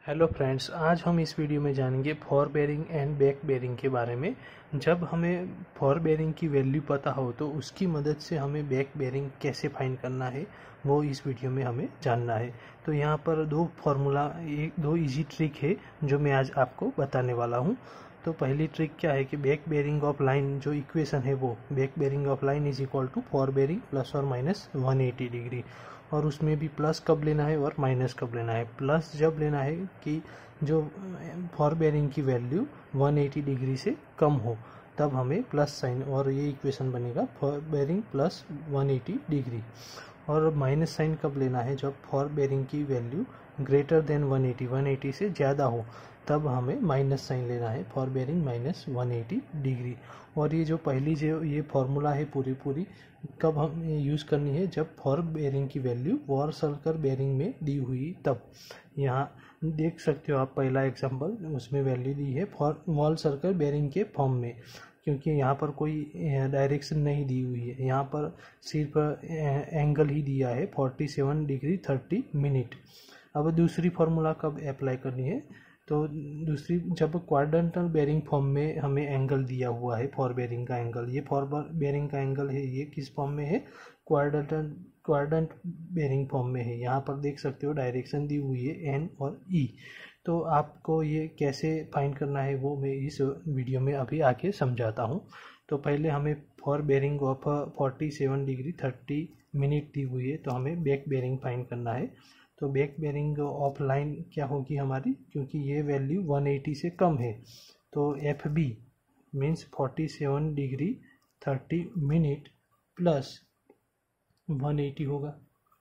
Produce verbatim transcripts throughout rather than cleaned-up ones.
Hello friends, आज हम इस वीडियो में जानेंगे fore bearing and back bearing के बारे में। जब हमें फॉर बेरिंग की वैल्यू पता हो तो उसकी मदद से हमें बैक बेरिंग कैसे फाइंड करना है वो इस वीडियो में हमें जानना है। तो यहाँ पर दो फार्मूला एक दो इजी ट्रिक है जो मैं आज आपको बताने वाला हूँ। तो पहली ट्रिक क्या है कि बैक बेरिंग ऑफ लाइन जो इक्वेशन है वो back bearing of line is equal to fore bearing plus और माइनस वन एटी डिग्री, और उसमें भी प्लस कब लेना है और माइनस कब लेना है। प्लस जब लेना है कि जो फॉर बेरिंग की वैल्यू वन एटी डिग्री से कम हो तब हमें प्लस साइन, और ये इक्वेशन बनेगा fore bearing plus one eighty degree. और माइनस साइन कब लेना है, जब फॉर बेरिंग की value greater than one eighty one eighty से ज़्यादा हो तब हमें माइनस साइन लेना है fore bearing minus one eighty degree. और ये जो पहली जो ये फॉर्मूला है पूरी पूरी कब हम यूज़ करनी है, जब फॉर बेरिंग की वैल्यू वॉल सर्कल बेरिंग में दी हुई तब। यहाँ देख सकते हो आप पहला एग्जांपल, उसमें वैल्यू दी है फॉर वॉल सर्कल बेरिंग के फॉर्म में, क्योंकि यहाँ पर कोई डायरेक्शन नहीं दी हुई है, यहाँ पर सिर्फ एंगल ही दिया है forty seven degree thirty minute. अब दूसरी फार्मूला कब अप्लाई करनी है, तो दूसरी जब क्वाड्रेंटल बेरिंग फॉर्म में हमें एंगल दिया हुआ है फॉर बेरिंग का एंगल, ये फॉर बेरिंग का एंगल है, ये किस फॉर्म में है, क्वाड्रेंटल क्वाड्रेंट बेरिंग फॉर्म में है। यहाँ पर देख सकते हो डायरेक्शन दी हुई है एन और ई। तो आपको ये कैसे फाइंड करना है वो मैं इस वीडियो में अभी आके समझाता हूँ। तो पहले हमें fore bearing of forty seven degree thirty minute दी हुई है, तो हमें बैक बेरिंग फाइंड करना है। तो बैक बेरिंग ऑफ लाइन क्या होगी हमारी, क्योंकि ये वैल्यू वन एटी से कम है तो F B means forty seven degree thirty minute plus one eighty होगा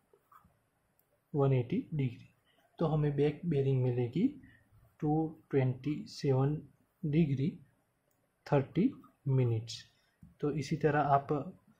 वन एटी डिग्री। तो हमें बैक बेरिंग मिलेगी two twenty seven degree thirty minutes. तो इसी तरह आप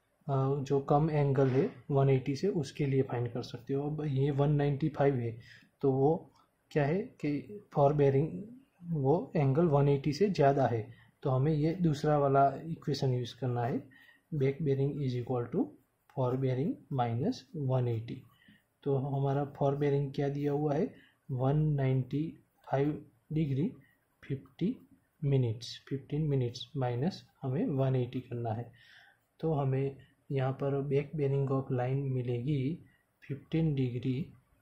जो कम एंगल है वन एटी से उसके लिए फाइंड कर सकते हो। अब ये वन नाइंटी फाइव है तो वो क्या है कि फॉर बेरिंग वो एंगल वन एटी से ज़्यादा है, तो हमें ये दूसरा वाला इक्वेशन यूज़ करना है, back bearing is equal to fore bearing minus one eighty. तो हमारा फॉर बेरिंग क्या दिया हुआ है, one ninety five degree fifty minutes fifteen minutes minus हमें वन एटी करना है। तो हमें यहाँ पर बैक बेरिंग ऑफ लाइन मिलेगी फिफ्टीन डिग्री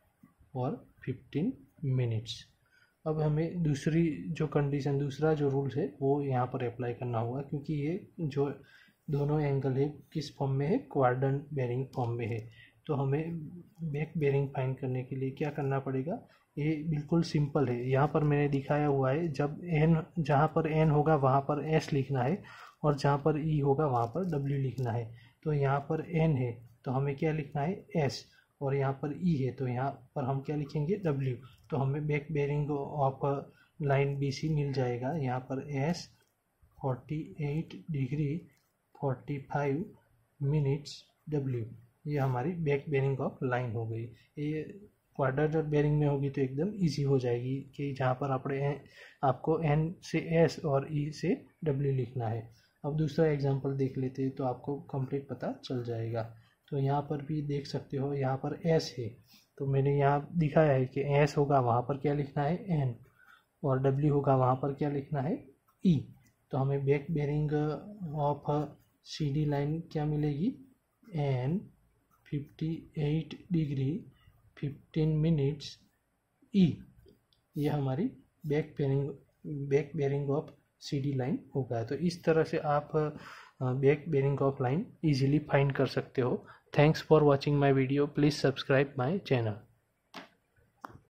और फिफ्टीन मिनट्स। अब हमें दूसरी जो कंडीशन दूसरा जो रूल्स है वो यहाँ पर अप्लाई करना होगा, क्योंकि ये जो दोनों एंगल है किस फॉर्म में है, क्वाड्रेंट बेरिंग फॉर्म में है। तो हमें बैक बेरिंग फाइंड करने के लिए क्या करना पड़ेगा, ये बिल्कुल सिंपल है। यहाँ पर मैंने दिखाया हुआ है, जब एन जहाँ पर एन होगा वहाँ पर एस लिखना है और जहाँ पर ई होगा वहाँ पर डब्ल्यू लिखना है। तो यहाँ पर एन है तो हमें क्या लिखना है, एस, और यहाँ पर ई है तो यहाँ पर हम क्या लिखेंगे, डब्ल्यू। तो हमें back bearing of line B C मिल जाएगा, यहाँ पर S forty eight degree forty five minutes W. ये हमारी बैक बेरिंग ऑफ लाइन हो गई। ये क्वाड्रेंटल बेरिंग में होगी तो एकदम इजी हो जाएगी कि जहाँ पर आपने आपको एन से एस और ई से डब्ल्यू लिखना है। अब दूसरा एग्जांपल देख लेते हैं तो आपको कंप्लीट पता चल जाएगा। तो यहाँ पर भी देख सकते हो, यहाँ पर एस है तो मैंने यहाँ दिखाया है कि एस होगा वहाँ पर क्या लिखना है, एन, और डब्ल्यू होगा वहाँ पर क्या लिखना है, ई। तो हमें back bearing of C D line क्या मिलेगी, N fifty eight degree fifteen minutes E. ये हमारी back bearing back bearing of C D line होगा। तो इस तरह से आप back bearing of line easily find कर सकते हो। Thanks for watching my video, please subscribe my channel.